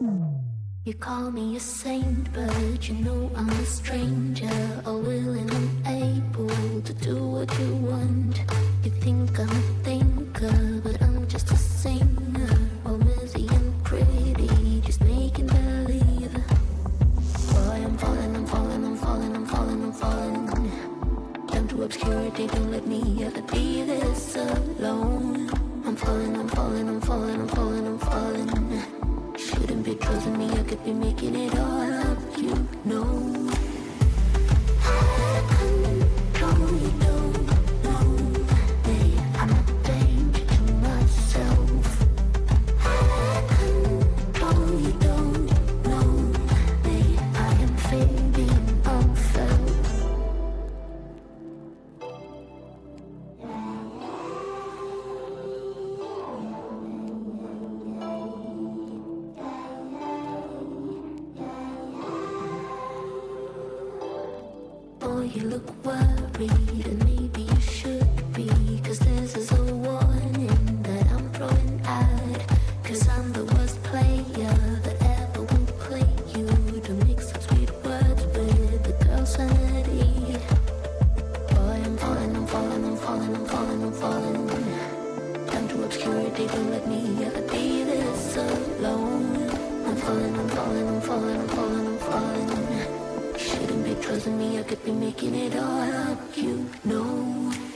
You call me a saint, but you know I'm a stranger, all willing and able to do what you want. You think I'm a thinker, but I'm just a singer, all busy and pretty, just making believe. Boy, I'm falling, I'm falling, I'm falling, I'm falling, I'm falling down to obscurity. Don't let me ever be this alone. I'm falling, I'm falling, I'm falling, I'm falling, I'm falling. Shouldn't be trusting me, I could be making it all up, you know. Control, you don't know me. I'm a danger to myself. Control, you don't know me. I am fading unfelt. Boy, you look worried, and maybe you should be, 'cause this is a warning that I'm throwing out. 'Cause I'm the worst player that ever will play you, to mix up sweet words with the girl's sanity. Boy, I'm falling, I'm falling, I'm falling, I'm falling, I'm falling down to obscurity. Don't let me ever be this alone. I'm falling, I'm falling, I'm falling, I'm falling, I'm falling. Shouldn't be trusting me, I could be making it all up, you know.